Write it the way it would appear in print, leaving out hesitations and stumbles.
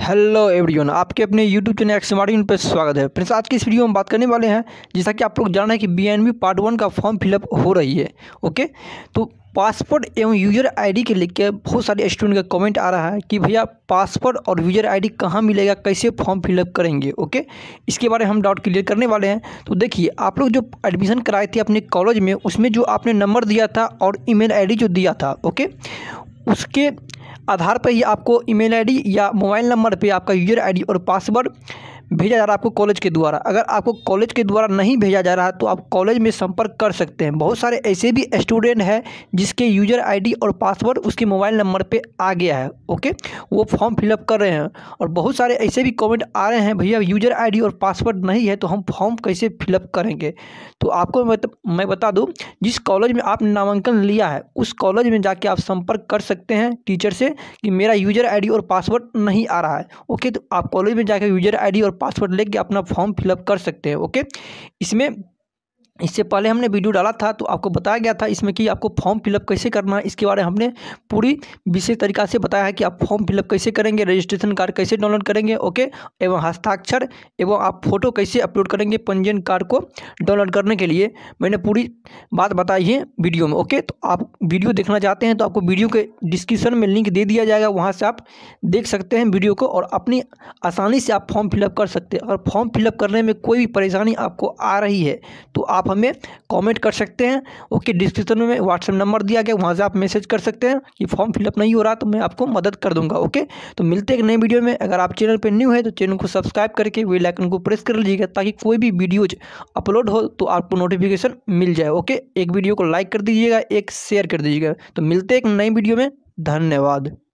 Hello everyone, आपके अपने YouTube channel एक्समार्ट पर स्वागत है। फ्रेंड्स, आज की इस वीडियो में बात करने वाले हैं, जैसा कि आप लोग जान रहे हैं कि बीएनबी पार्ट 1 का फॉर्म फिलअप हो रही है। ओके, तो पासवर्ड एवं यूजर आईडी के लेकर बहुत सारे स्टूडेंट का कमेंट आ रहा है कि भैया पासवर्ड और यूजर आईडी कहाँ मिलेगा, कैसे फॉर्म फिलअप करेंगे। ओके, इसके बारे में हम डाउट क्लियर करने वाले हैं। तो देखिए, आप लोग जो एडमिशन कराए थे अपने कॉलेज में, उसमें जो आपने नंबर दिया था और ईमेल आईडी जो दिया था, ओके, उसके आधार पर ही आपको ईमेल आईडी या मोबाइल नंबर पे आपका यूजर आईडी और पासवर्ड भेजा जा रहा है आपको कॉलेज के द्वारा। अगर आपको कॉलेज के द्वारा नहीं भेजा जा रहा है तो आप कॉलेज में संपर्क कर सकते हैं। बहुत सारे ऐसे भी स्टूडेंट हैं जिसके यूजर आईडी और पासवर्ड उसके मोबाइल नंबर पे आ गया है। ओके, वो फॉर्म फिलअप कर रहे हैं और बहुत सारे ऐसे भी कमेंट आ रहे हैं, भैया यूजर आईडी और पासवर्ड नहीं है तो हम फॉर्म कैसे फिलअप करेंगे। तो आपको मैं बता दूं, जिस कॉलेज में आपने नामांकन लिया है उस कॉलेज में जाके आप संपर्क कर सकते हैं टीचर से कि मेरा यूजर आईडी और पासवर्ड नहीं आ रहा है। ओके, तो आप कॉलेज में जाकर यूजर आईडी और पासवर्ड लेके अपना फॉर्म फिलअप कर सकते हैं। ओके, इससे पहले हमने वीडियो डाला था तो आपको बताया गया था इसमें कि आपको फॉर्म फिलअप कैसे करना है। इसके बारे में हमने पूरी विशेष तरीक़ा से बताया है कि आप फॉर्म फिलअप कैसे करेंगे, रजिस्ट्रेशन कार्ड कैसे डाउनलोड करेंगे, ओके, एवं हस्ताक्षर एवं आप फोटो कैसे अपलोड करेंगे पंजीयन कार्ड को डाउनलोड करने के लिए। मैंने पूरी बात बताई है वीडियो में। ओके, तो आप वीडियो देखना चाहते हैं तो आपको वीडियो के डिस्क्रिप्शन में लिंक दे दिया जाएगा, वहाँ से आप देख सकते हैं वीडियो को और अपनी आसानी से आप फॉर्म फिलअप कर सकते हैं। अगर फॉर्म फिलअप करने में कोई भी परेशानी आपको आ रही है तो आप हमें कमेंट कर सकते हैं। ओके, डिस्क्रिप्शन में व्हाट्सएप नंबर दिया गया, वहाँ से आप मैसेज कर सकते हैं कि फॉर्म फिलअप नहीं हो रहा तो मैं आपको मदद कर दूंगा। ओके, तो मिलते हैं एक नए वीडियो में। अगर आप चैनल पर न्यू है तो चैनल को सब्सक्राइब करके बेल आइकन को प्रेस कर लीजिएगा ताकि कोई भी वीडियोज अपलोड हो तो आपको नोटिफिकेशन मिल जाए। ओके, एक वीडियो को लाइक कर दीजिएगा, एक शेयर कर दीजिएगा। तो मिलते हैं एक नई वीडियो में। धन्यवाद।